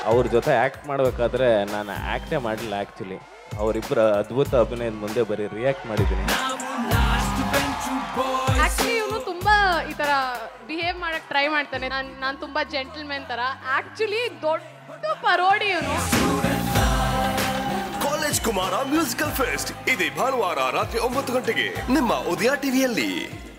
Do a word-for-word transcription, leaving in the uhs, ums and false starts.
ಅವ್ರ ಜೊತೆ ಆ್ಯಕ್ಟ್ ಮಾಡಬೇಕಾದ್ರೆ ನಾನು ಆ್ಯಕ್ಟೇ ಮಾಡಲಿಲ್ಲ ಆ್ಯಕ್ಚುಲಿ. ಅವರಿಬ್ಬರ ಅದ್ಭುತ ಅಭಿನಯದ ಮುಂದೆ ಬರೀ ರಿಯಾಕ್ಟ್ ಮಾಡಿದ್ದೀನಿ. ಆ್ಯಕ್ಚುಲಿ ಇವನು ತುಂಬ ಈ ಥರ ಬಿಹೇವ್ ಮಾಡೋಕ್ಕೆ ಟ್ರೈ ಮಾಡ್ತಾನೆ. ನಾನು ನಾನು ತುಂಬ ಜೆಂಟಲ್ಮೆನ್ ಥರ. ಆ್ಯಕ್ಚುಲಿ ದೊಡ್ಡ ಪರೋಡಿ ಇವನು. ಕಾಲೇಜ್ ಕುಮಾರ ಮ್ಯೂಸಿಕಲ್ ಫೆಸ್ಟ್ ಇದೇ ಭಾನುವಾರ ರಾತ್ರಿ ಒಂಬತ್ತು ಗಂಟೆಗೆ ನಿಮ್ಮ ಉದಯ ಟಿವಿಯಲ್ಲಿ.